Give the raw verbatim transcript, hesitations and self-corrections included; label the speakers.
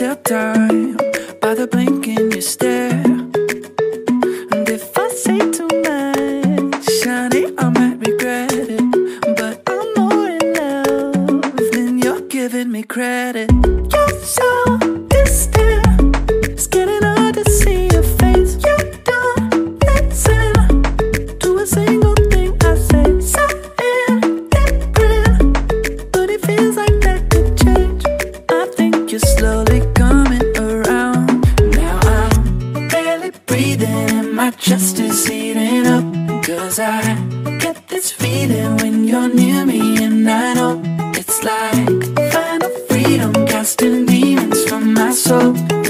Speaker 1: tell time by the blink in your stare. And if I say too much, honey, I might regret it. But I'm more in love than you're giving me credit. You're so distant, it's getting hard to see your face. You don't listen to a single thing I say. Something different, but it feels like that could change. I think you're slowly coming around. Now I'm barely breathing and my chest is heating up. Cause I get this feeling when you're near me, and I know it's like final freedom, casting demons from my soul.